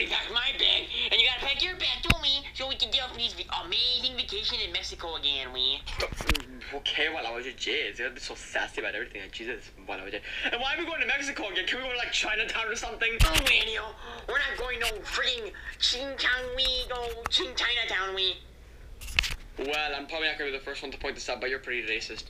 already packed my bag, and you gotta pack your bag too, we, so we can go for this amazing vacation in Mexico again, we. Okay, wala was your jizz. You're so sassy about everything. Jesus, wala was your. And why are we going to Mexico again? Can we go to like Chinatown or something? Oh, Daniel, we're not going no frigging Chinatown, we go Chinatown, we. Well, I'm probably not gonna be the first one to point this out, but you're pretty racist.